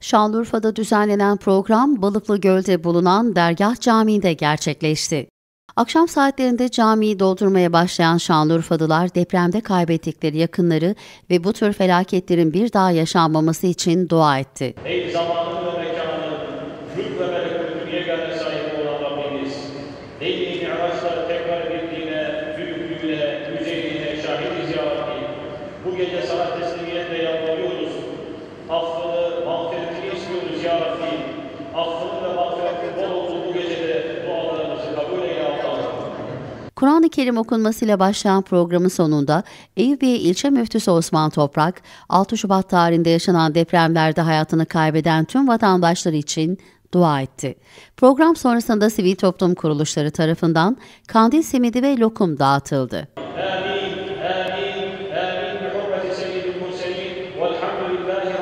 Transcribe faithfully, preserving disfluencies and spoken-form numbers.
Şanlıurfa'da düzenlenen program Balıklıgöl'de bulunan Dergah Camii'nde gerçekleşti. Akşam saatlerinde camiyi doldurmaya başlayan Şanlıurfalılar depremde kaybettikleri yakınları ve bu tür felaketlerin bir daha yaşanmaması için dua etti. Ey zamanı ve mekanı, mülk ve melekutun yegane sahibi olan Rabbimiz, Leyli Mi'raç'ta tekrar bildiğine, büyüklüğüne, yüceliğine şahidiz ya Rabbi. Bu gece sana teslimiyetle yalvarıyoruz. Affını, mağfiretini istiyoruz ya Rabbi. Affını ve mağfiretin bol olduğu bu gecede dualarımızı kabul eyle Allah'ım. Kur'an-ı Kerim okunmasıyla başlayan programın sonunda Eyüpiye İlçe Müftüsü Osman Toprak, altı Şubat tarihinde yaşanan depremlerde hayatını kaybeden tüm vatandaşlar için dua etti. Program sonrasında sivil toplum kuruluşları tarafından kandil simidi ve lokum dağıtıldı. Amin, amin, amin. Bi hurmeti seyyidil murselin velhamdülillahi